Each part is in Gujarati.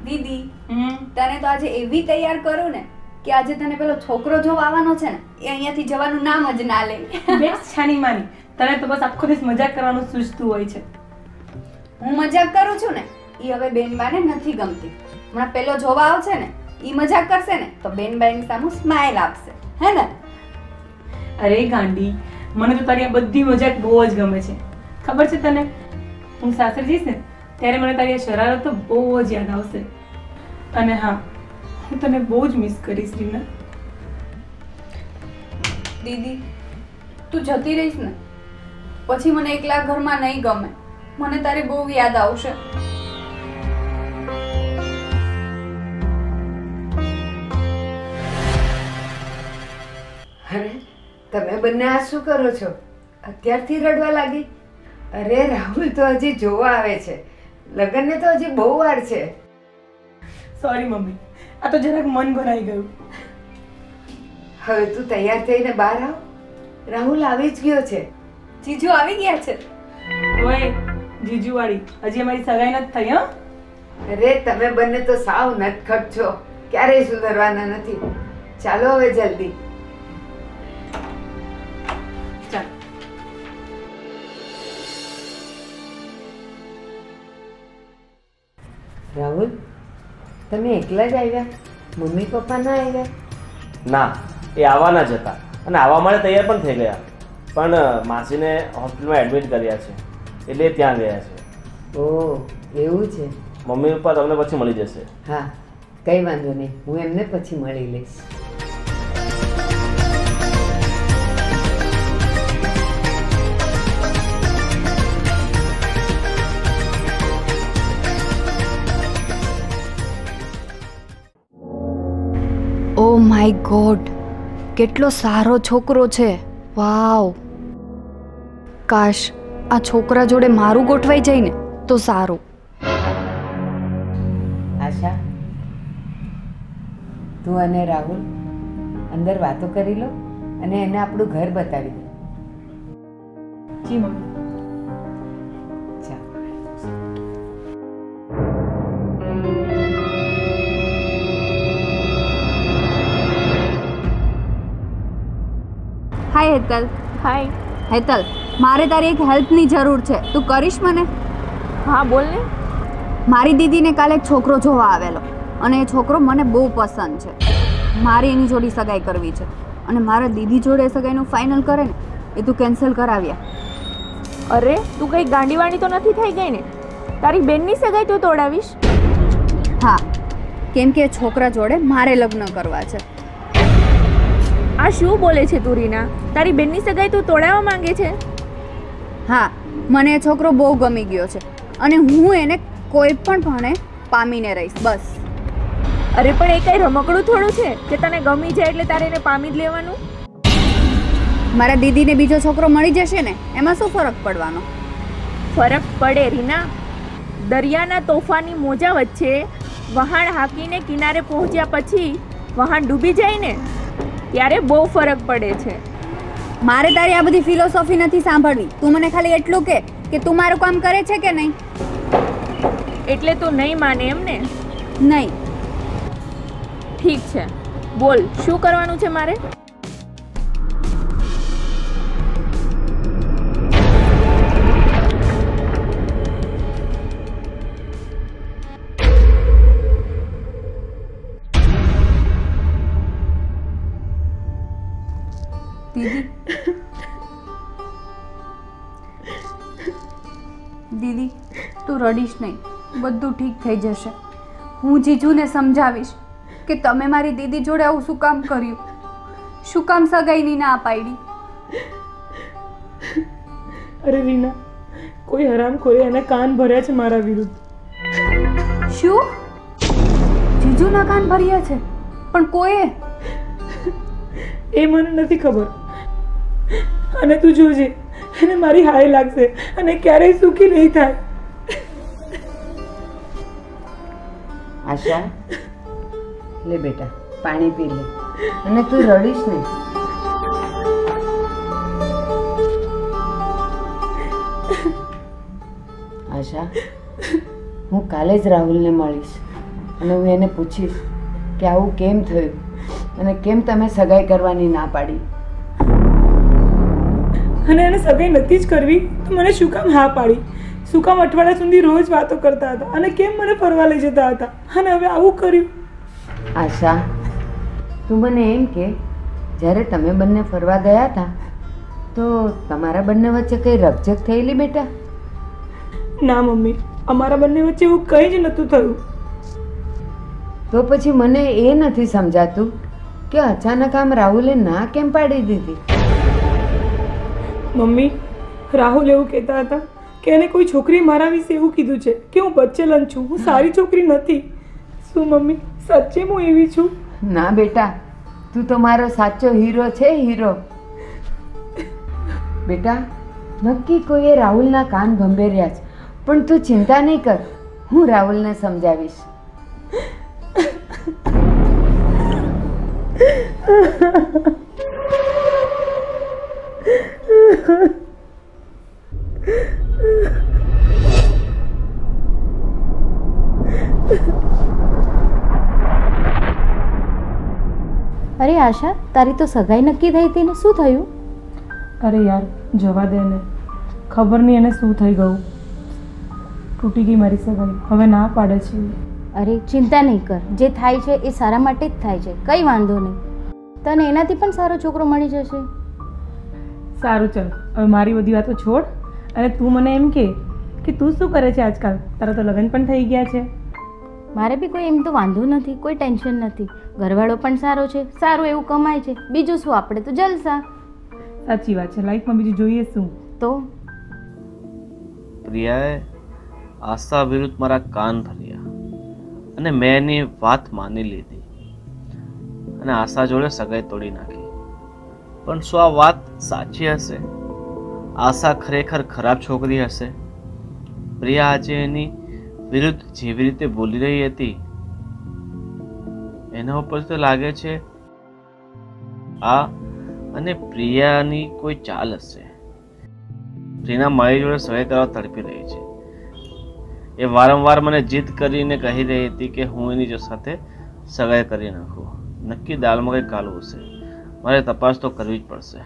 દીદી તને તો આજે એવી તૈયાર કરું ને કે આજે તને પેલો છોકરો જોવા આવવાનો છે ને એ અહીંયાથી જવાનું નામ જ ના લે. બેસ છાની માની, તને તો બસ આખો દિવસ મજાક કરવાનું સૂચતું હોય છે. હું મજાક કરું છું ને એ હવે બેનબાને નથી ગમતી. હમણાં પેલો જોવા આવશે ને એ મજાક કરશે ને તો બેનબાની સામે સ્માઈલ આપશે, હે ને? અરે ગાંડી, મને તો તારી આ બધી મજાક બહુ જ ગમે છે. ખબર છે તને, હું સાસરે જઈશ ને ત્યારે મને તારી આ શરારત તો બહુ જ યાદ આવશે. અને હા, હું તને બહુ જ મિસ કરીશ રીના. દીદી તું જતી રહીશ ને પછી મને એકલા ઘરમાં નહીં ગમે. મને તારી બહુ યાદ આવશે. અરે તમે બંને આ શું કરો છો? અત્યારથી રડવા લાગી? અરે રાહુલ તો હજી જોવા આવે છે, લગ્નને તો હજી બહુ વાર છે. સોરી મમ્મી, આ તો જરાક મન ભરાઈ ગયું. હવે તું તૈયાર થઈને બહાર આવ. રાહુલ આવી જ ગયો છે. જીજુ આવી ગયા છે. ઓય જીજુવાળી, હજી અમારી સગાઈ નથી થઈ. હા અરે તમે બંને તો સાવ નટખટ છો, ક્યારેય સુધરવાના નથી. ચાલો હવે જલ્દી. ચાલ. રાહુલ, તમે એકલા જ આવ્યા? મમ્મી પપ્પા ના આવ્યા? ના, એ આવવાના જ હતા અને આવવા માટે તૈયાર પણ થઈ ગયા, પણ માસીને હોસ્પિટલમાં એડમિટ કર્યા છે એટલે ત્યાં ગયા છે. ઓહ એવું છે. મમ્મી પપ્પા તમને પછી મળી જશે. હા કઈ વાંધો નહીં, હું એમને પછી મળી લઈશ. ઓ માય ગોડ, કેટલો સારો છોકરો છે. વાવ, કાશ આ છોકરા જોડે મારું ગોઠવાઈ જાય ને તો સારું. આશા, તું અને રાહુલ અંદર વાતો કરી લો અને એને આપણું ઘર બતાવી દે. જી mummy. Hi Hetal. Hi. Hetal, મારે તારી એક હેલ્પની જરૂર છે, તું કરીશ મને? હા બોલ ને. મારી દીદીને કાલે એક છોકરો જોવા આવેલો અને એ છોકરો મને બહુ પસંદ છે. મારે એની જોડે સગાઈ કરવી છે અને મારા દીદી જોડે સગાઈનું ફાઇનલ કરે ને એ તું કેન્સલ કરાવ્યા. અરે તું કઈ ગાંડીવાણી તો નથી થઈ ગઈ ને? તારી બેનની સગાઈ તું તોડાવીશ? હા, કેમ કે એ છોકરા જોડે મારે લગ્ન કરવા છે. આ શું બોલે છે તું રીના? તારી બેનની સગાઈ તું તોડાવવા માંગે છે? હા, મને એ છોકરો બહુ ગમી ગયો છે અને હું એને કોઈ પણ ભાણે પામીને રહીશ, બસ. અરે પણ એ કઈ રમકડું થોડું છે કે તને ગમી જાય એટલે તારે એને પામી જ લેવાનું? મારા દીદીને બીજો છોકરો મળી જશે ને એમાં શું ફરક પડવાનો? ફરક પડે રીના. દરિયાના તોફાની મોજા વચ્ચે વહાણ હાકીને કિનારે પહોંચ્યા પછી વહાણ ડૂબી જાય ને ત્યારે બહુ ફરક પડે છે. મારે તારી આ બધી ફિલોસોફી નથી સાંભળવી. તું મને ખાલી એટલું કે તું મારું કામ કરે છે કે નહીં. એટલે તું નહીં માને એમ ને? નહીં. ઠીક છે, બોલ શું કરવાનું છે મારે? દીદી તું રડીશ નહીં, બધું ઠીક થઈ જશે. હું જીજુને સમજાવીશ કે તમે મારી દીદી જોડે આવું શું કામ કર્યું, શું કામ સગાઈની ના પાડી. અરે રીના, કોઈ હરામખોરે એના કાન ભર્યા છે મારા વિરુદ્ધ. શું? જીજુના કાન ભર્યા છે? પણ કોઈએ? એ મને નથી ખબર. અને તું જોજે, એને મારી હાય લાગશે અને ક્યારેય સુખી નહીં થાય. આશા, લે બેટા પાણી પી લે અને તું રડીશ નહીં. આશા, હું કાલે જ રાહુલને મળીશ અને હું એને પૂછીશ કે આવું કેમ થયું અને કેમ તમે સગાઈ કરવાની ના પાડી. અને એને સગાઈ નથી જ કરવી તો મને શું કામ હા પાડી? શું કામ અઠવાડિયા સુધી રોજ વાતો કરતા હતા અને કેમ મને ફરવા લઈ જતા હતા અને હવે આવું કર્યું? આશા, તું મને એમ કે જ્યારે તમે બંને ફરવા ગયા હતા તો તમારા બંને વચ્ચે કંઈ રકઝક થયેલી બેટા? ના મમ્મી, અમારા બંને વચ્ચે એવું કંઈ જ નહોતું થયું. તો પછી મને એ નથી સમજાતું કે અચાનક આમ રાહુલે ના કેમ પાડી દીધી? મમ્મી, રાહુલ એવું કહેતા હતા કે એને કોઈ છોકરી મારા વિશે એવું કીધું છે કે હું બચ્ચેલન છું, હું સારી છોકરી નથી. શું મમ્મી, સચ્ચે હું એવી છું? ના બેટા, તું તો મારો સાચો હીરો છે, હીરો. બેટા, નક્કી કોઈએ રાહુલના કાન ભંભેર્યા છે, પણ તું ચિંતા નહીં કર, હું રાહુલને સમજાવીશ. અરે આશા, તારી તો સગાઈ નક્કી થઈ હતી ને, શું થયું? અરે યાર, જવા દે ને. ખબર નહીં એને શું થઈ ગયું. તૂટી ગઈ મારી સગાઈ, હવે ના પાડે છે. અરે ચિંતા નહીં કર, જે થાય છે એ સારા માટે જ થાય છે, કંઈ વાંધો નહીં. તને એનાથી પણ સારો છોકરો મળી જશે. સારું, ચાલ હવે મારી બધી વાતો છોડ અને તું મને એમ કે તું શું કરે છે આજકાલ? તારા તો લગ્ન પણ થઈ ગયા છે. મારે બી કોઈ એમ તો વાંધો નથી, કોઈ ટેન્શન નથી. ઘરવાળો પણ સારો છે, સારું એવું કમાય છે, બીજું શું, આપણે તો જલસા. સાચી વાત છે, લાઈફમાં બીજું જોઈએ શું? તો પ્રિયાએ આશા વિરુદ્ધ મારા કાન ભર્યા અને મેં એની વાત માની લીધી અને આશા જોડે સગાઈ તોડી નાખી. પણ શું આ વાત સાચી હશે? આશા ખરેખર ખરાબ છોકરી હશે? પ્રિયા આજે એની વિરુદ્ધ જેવી રીતે બોલી રહી હતી એના ઉપર તો લાગે છે આ અને પ્રિયાની કોઈ ચાલ હશે. રીના મારી જોડે સગાઈ કરવા તડપી રહી છે. એ વારંવાર મને જીદ કરીને કહી રહી હતી કે હું એની સાથે સગાઈ કરી નાખું. નક્કી દાલમાં કંઈ કાલું હશે. મારે તપાસ તો કરવી જ પડશે.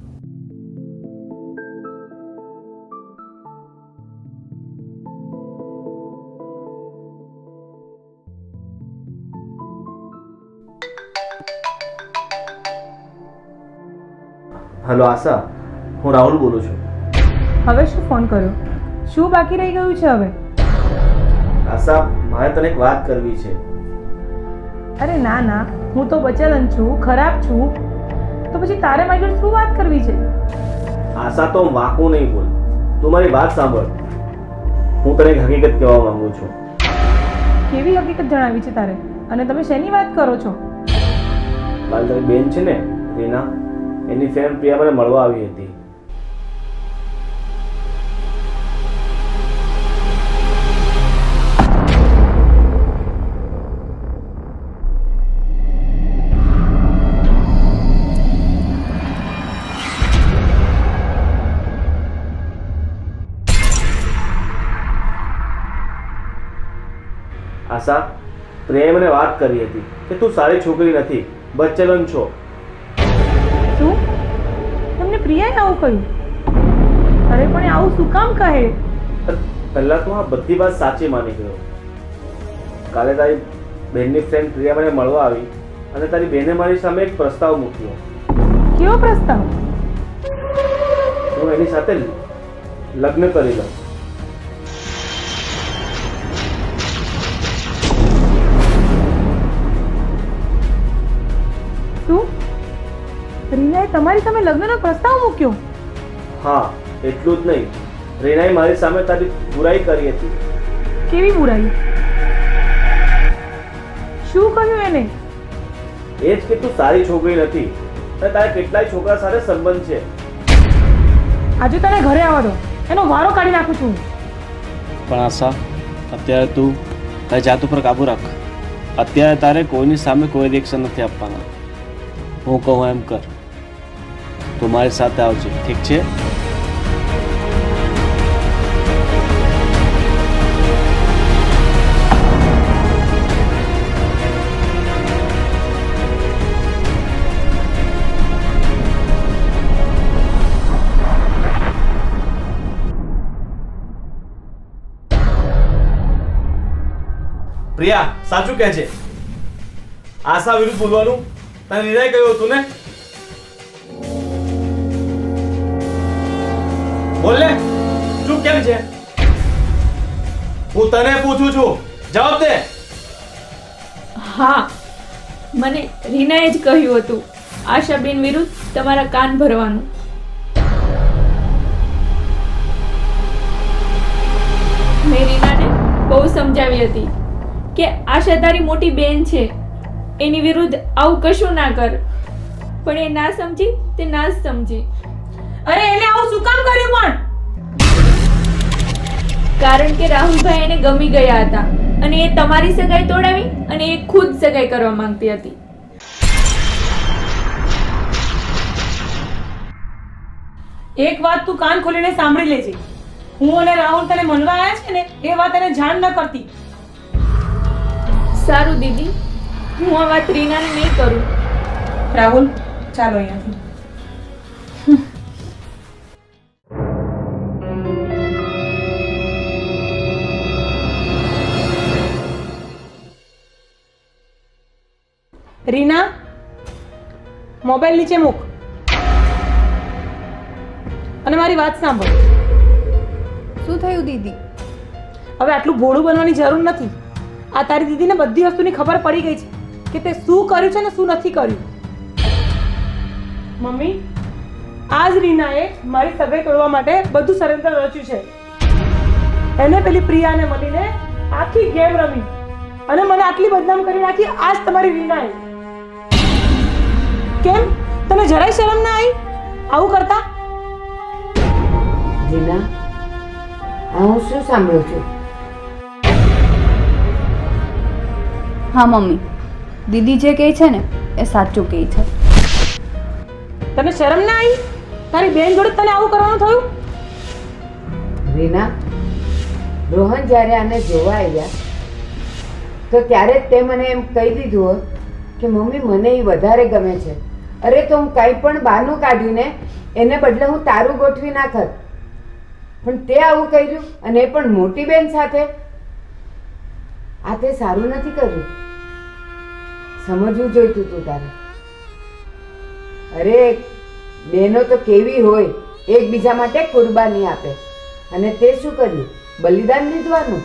હેલો આશા, હું રાહુલ બોલું છું. હવે શું ફોન કર્યો? શું બાકી રહી ગયું છે હવે? આશા, મારે તને એક વાત કરવી છે. અરે ના ના, હું તો બચેલન છું, ખરાબ છું, તો પછી તારે મારી જોડે શું વાત કરવી છે? આશા, તો વાંકું નહીં બોલ, તું મારી વાત સાંભળ. હું તને એક હકીકત કહેવા માંગુ છું. કેવી હકીકત જણાવી છે તારે? અને તમે શેની વાત કરો છો? કાલ તારી બેન છે ને રીના, એની ફ્રેન્ડ પ્રિયા મને મળવા આવી હતી. આશા, પ્રિયાએ મને વાત કરી હતી કે તું સારી છોકરી નથી, બચ્ચેલન છો. શું? તમને પ્રિયાએ આવું કહ્યું? અરે પણ એ આવું શું કામ કહે? પહેલા તો આ બધી વાત સાચી માની ગયો. કાલે તારી બહેનની ફ્રેન્ડ પ્રિયા મને મળવા આવી અને તારી બહેને મારી સામે એક પ્રસ્તાવ મૂક્યો. કેવો પ્રસ્તાવ? હું એની સાથે લગ્ન કરી લઉં. શું? રીનાએ તમારી સામે લગ્નનો પ્રસ્તાવ મૂક્યો? હા, એટલું જ નહીં, રીનાએ મારી સામે તારી બુરાઈ કરી હતી. કેવી બુરાઈ? શું કહ્યું એને? એ જ કે તું સારી છોકરી નથી અને તારે કેટલાય છોકરા સાથે સંબંધ છે. આજે તને ઘરે આવવા દો, એનો વારો કાઢી નાખું છું. પણ આશા, અત્યારે તું તારી જાત ઉપર કાબુ રાખ. અત્યારે તારે કોઈની સામે કોઈ રિએક્શન નથી આપવાના. હું કહું એમ કર. તું મારી સાથે આવજે, ઠીક છે? પ્રિયા સાચું કહે છે, આશા વિરુદ્ધ બોલવાનું તને નિર્ણય કર્યો હતું ને? બોલ ને, ચૂપ કેમ છે? હું તને પૂછું છું, જવાબ દે. હા, મને રીનાએ જ કહ્યું હતું આશાબેન વિરુદ્ધ તમારા કાન ભરવાનું. મેં રીનાને બહુ સમજાવી હતી કે આશા તારી મોટી બેન છે, એની વિરુદ્ધ આવું કશું ના કર, પણ એ ના સમજી તે ના જ સમજી. અરે એને આવું શું કામ કર્યું પણ? કારણ કે રાહુલભાઈ એને ગમી ગયા હતા અને એ તમારી સગાઈ તોડાવી અને એ ખુદ સગાઈ કરવા માંગતી હતી. એક વાત તું કાન ખોલીને સાંભળી લેજે. હું અને રાહુલ તને મળવા આવ્યા છે ને એ વાત એને જાણ ન કરતી. સારું દીદી, હું આ વાત રીનાને નહીં કરું. રાહુલ, ચાલો અહીંયાથી. રીના, મોબાઈલ નીચે મૂક અને મારી વાત સાંભળ. શું થયું દીદી? હવે આટલું ભોળું બનવાની જરૂર નથી. આ તારી દીદીને બધી વસ્તુની ખબર પડી ગઈ છે કે તે શું કર્યું છે ને શું નથી કર્યું. મમ્મી, આજ રીનાએ મારી સગાઈ તોડવા માટે બધું ષડયંત્ર રચ્યું છે. એને પેલી પ્રિયાને મળીને આખી ગેમ રમી અને મને આટલી બદનામ કરી નાખી આજ તમારી રીનાએ. કેમ તને જરાય શરમ ના આવી આવું કરતા? જીના, હું શું સાંભળું છું? હા મમ્મી, દીદી જે કહે છે ને એ સાચું કહે છે. તને શરમ ના આવી? તારી બેન જોડે તને આવું કરવાનું થયું? રીના, રોહન જ્યારે આને જોવા આવ્યા તો ત્યારે જ તે મને એમ કહી દીધું હોત કે મમ્મી મને એ વધારે ગમે છે. અરે તો હું કંઈ પણ બહાનું કાઢ્યું ને એને બદલે હું તારું ગોઠવી નાખત, પણ તે આવું કર્યું અને એ પણ મોટી બેન સાથે. આ તે સારું નથી કર્યું. સમજવું જોઈતું તું તારે. અરે બહેનો તો કેવી હોય, એકબીજા માટે કુરબાની આપે, અને તે શું કર્યું? બલિદાન લીધવાનું.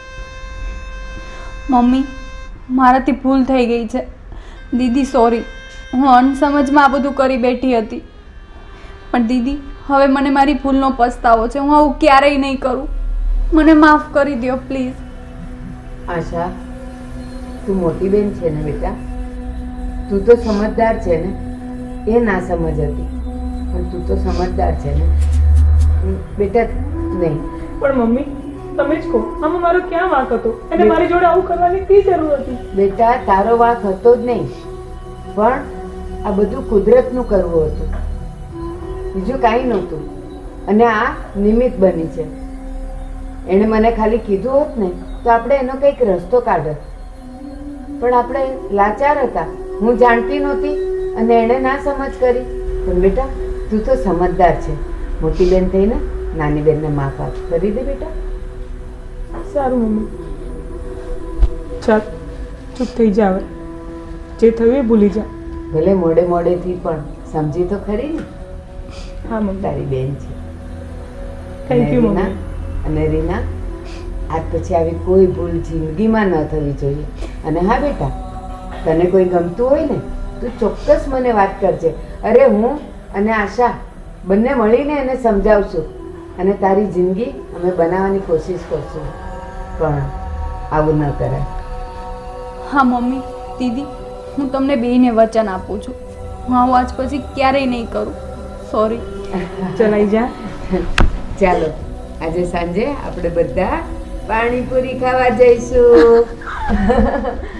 મમ્મી, મારાથી ભૂલ થઈ ગઈ છે. દીદી સોરી, હું અણસમજમાં આ બધું કરી બેઠી હતી. પણ દીદી, હવે મને મારી ભૂલનો પસ્તાવો છે. હું આવું ક્યારેય નહીં કરું. મને માફ કરી દો પ્લીઝ. આશા, તું મોટી બેન છે ને બેટા, તું તો સમજદાર છે ને. એ ના સમજ હતી, પણ તું તો સમજદાર છે ને બેટા. નહીં પણ મમ્મી, તમે જ કહો, આમાં મારો ક્યાં વાંક હતો? અને મારી જોડે આવું કરવાની શી જરૂર હતી? બેટા, તારો વાંક હતો જ નહીં, પણ આ બધું કુદરતનું કરવું હતું, બીજું કાંઈ નહોતું. અને આ નિમિત્ત બની છે. એણે મને ખાલી કીધું હોત ને તો આપણે એનો કંઈક રસ્તો કાઢત, પણ આપણે લાચાર હતા. હું જાણતી નહોતી અને એણે ના સમજ કરી. પણ બેટા, તું તો સમજદાર છે. મોટી બેન થઈને નાની બેનને માફ આપ કરી દે બેટા. સારું મમ્મી, ચાલ ચૂપ થઈ જા. હવે જે થયું એ ભૂલી જા. ભલે મોડે મોડેથી પણ સમજી તો ખરી ને. હા મમ્મી, તારી બેન છે. Thank you Reena, mummy. અને રીના, આજ પછી આવી કોઈ ભૂલ જિંદગીમાં ન થવી જોઈએ. અને હા બેટા, તને કોઈ ગમતું હોય ને તું ચોક્કસ મને વાત કરજે. અરે હું અને આશા બંને મળીને એને સમજાવશું અને તારી જિંદગી અમે બનાવવાની કોશિશ કરશું. પણ આવું ન કરાય. હા મમ્મી, દીદી, હું તમને બેયને વચન આપું છું. હું આવું આજ પછી ક્યારેય નહીં કરું. સોરી. ચલાઈ જા. ચાલો, આજે સાંજે આપણે બધા પાણીપુરી ખાવા જઈશું.